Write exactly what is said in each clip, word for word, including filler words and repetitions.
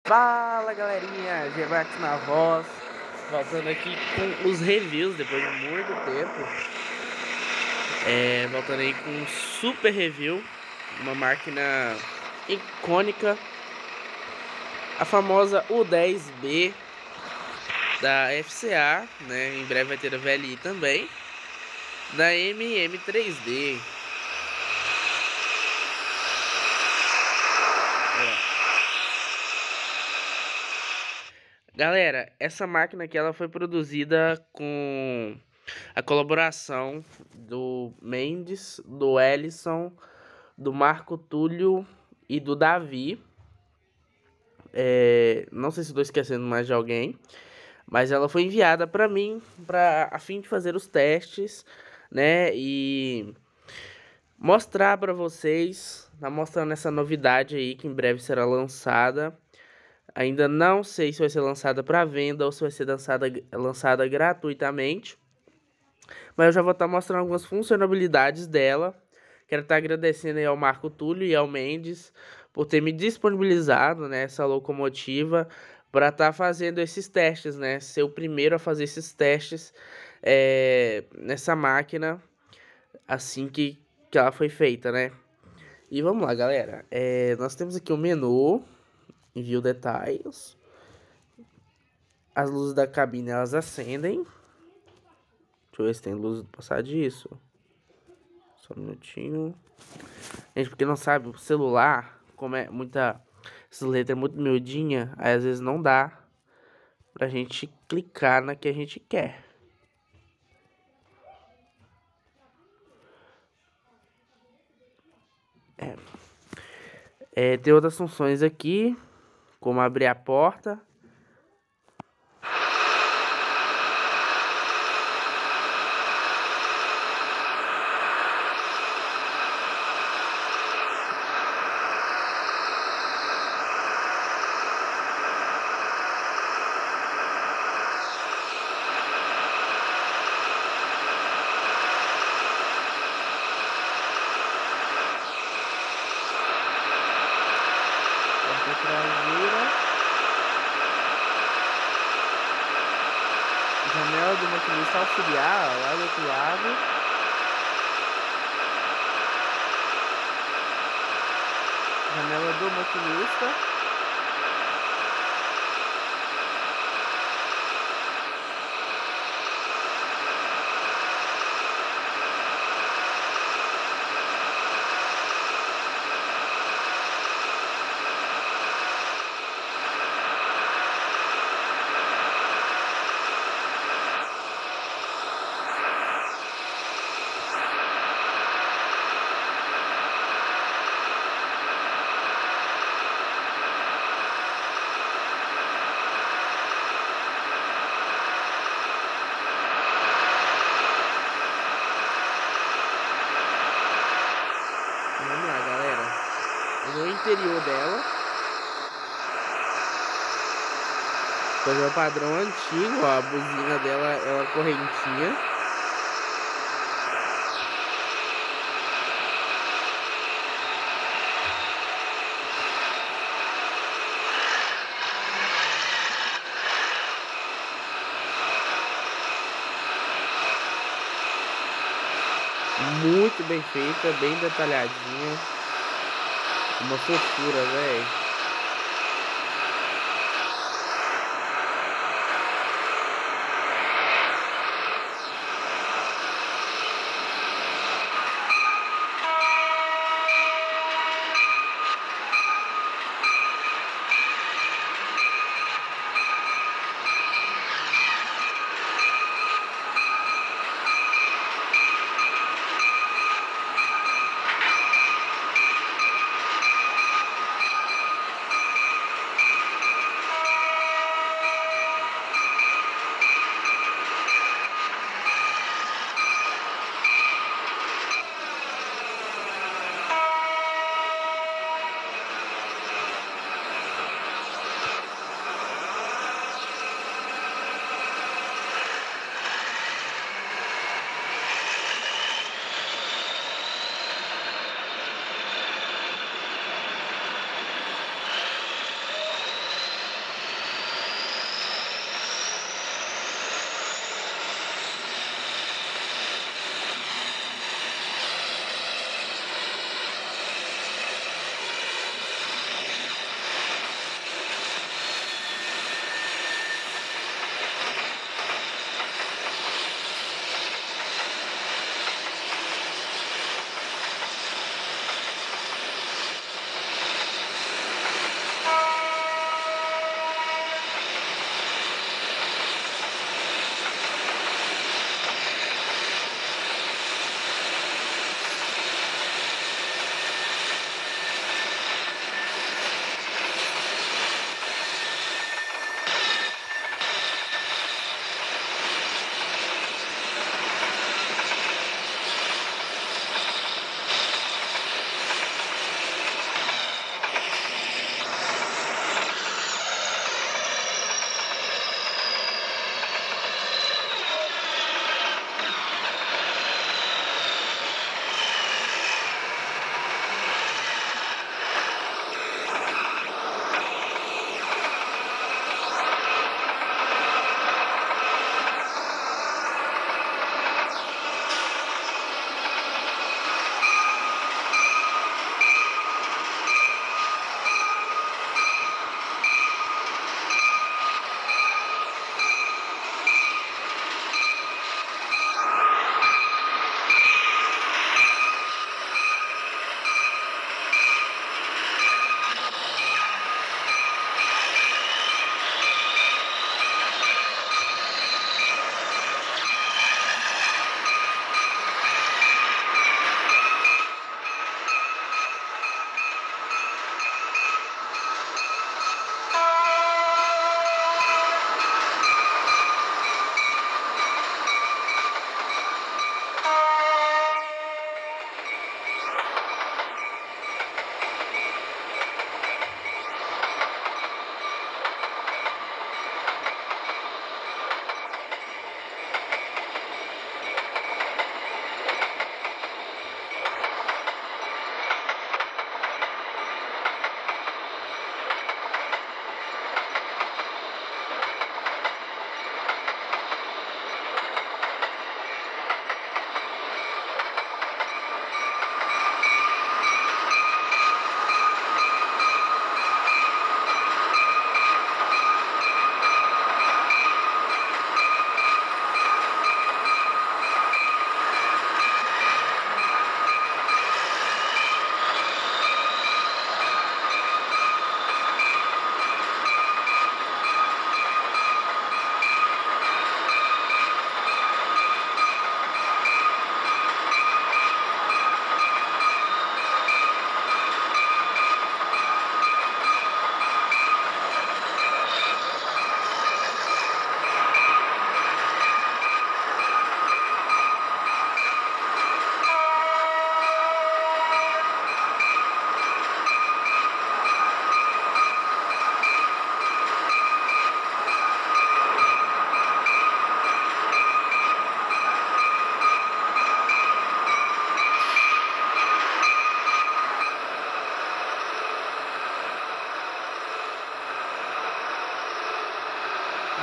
Fala galerinha, G-Max na voz, voltando aqui com os reviews depois de muito tempo. É, voltando aí com um super review, uma máquina icônica, a famosa U dez B da F C A, né? Em breve vai ter a V L I também, da M M três D. Galera, essa máquina aqui ela foi produzida com a colaboração do Mendes, do Ellison, do Marco Túlio e do Davi. É, não sei se estou esquecendo mais de alguém, mas ela foi enviada para mim, para a fim de fazer os testes, né? E mostrar para vocês, tá mostrando essa novidade aí que em breve será lançada. Ainda não sei se vai ser lançada para venda ou se vai ser lançada, lançada gratuitamente. Mas eu já vou estar mostrando algumas funcionalidades dela. Quero estar agradecendo aí ao Marco Túlio e ao Mendes por ter me disponibilizado, né, essa locomotiva para estar fazendo esses testes, né? Ser o primeiro a fazer esses testes é, nessa máquina assim que, que ela foi feita, né? E vamos lá, galera. É, nós temos aqui o menu. Envio detalhes. As luzes da cabine elas acendem. Deixa eu ver se tem luz do passar disso. Só um minutinho. Gente, porque não sabe, o celular, como é muita. Essa letra é muito miudinha, aí às vezes não dá pra gente clicar na que a gente quer. É. É, tem outras funções aqui, como abrir a porta. Porta traseira. Janela do maquinista auxiliar, ó, lá do outro lado. Janela do maquinista. Vamos lá, galera. No interior dela. Pois é o padrão antigo, ó. A buzina dela é uma correntinha. Muito bem feita, bem detalhadinha. Uma fofura, velho.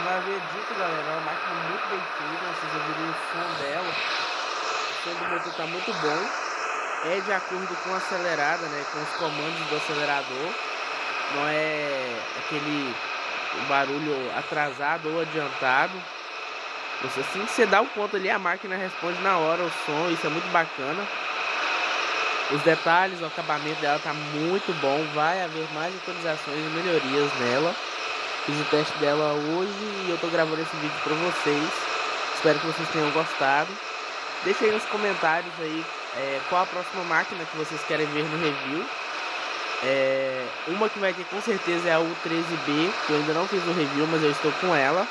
Como eu havia dito, galera, é uma máquina muito bem feita. Vocês ouviram o som dela. O som do motor tá muito bom. É de acordo com a acelerada, né? Com os comandos do acelerador. Não é aquele barulho atrasado ou adiantado. Você, assim que você dá o ponto ali, a máquina responde na hora o som. Isso é muito bacana. Os detalhes, o acabamento dela tá muito bom. Vai haver mais atualizações e melhorias nela. Fiz o teste dela hoje e eu tô gravando esse vídeo pra vocês. Espero que vocês tenham gostado. Deixa aí nos comentários aí é, qual a próxima máquina que vocês querem ver no review. É, uma que vai ter com certeza é a U treze B, que eu ainda não fiz o review, mas eu estou com ela.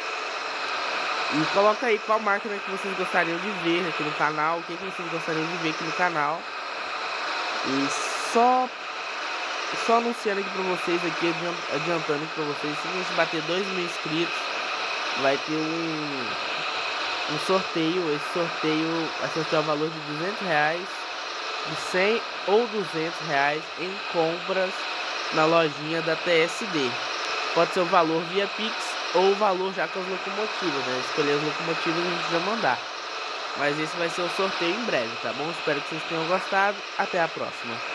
E coloca aí qual máquina que vocês gostariam de ver aqui no canal, o que, que vocês gostariam de ver aqui no canal. E só, só anunciando aqui pra vocês, aqui, adiantando aqui pra vocês, se a gente bater dois mil inscritos, vai ter um, um sorteio. Esse sorteio vai sortear o valor de duzentos reais, de cem ou duzentos reais em compras na lojinha da T S D. Pode ser o valor via Pix ou o valor já com as locomotivas, né? Escolher as locomotivas e a gente já mandar. Mas esse vai ser o sorteio em breve, tá bom? Espero que vocês tenham gostado. Até a próxima.